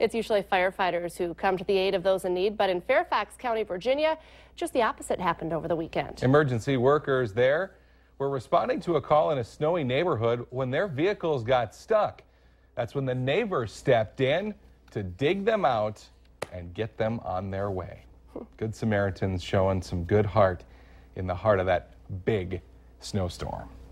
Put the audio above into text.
It's usually firefighters who come to the aid of those in need, but in Fairfax County, Virginia, just the opposite happened over the weekend. Emergency workers there were responding to a call in a snowy neighborhood when their vehicles got stuck. That's when the neighbors stepped in to dig them out and get them on their way. Good Samaritans showing some good heart in the heart of that big snowstorm.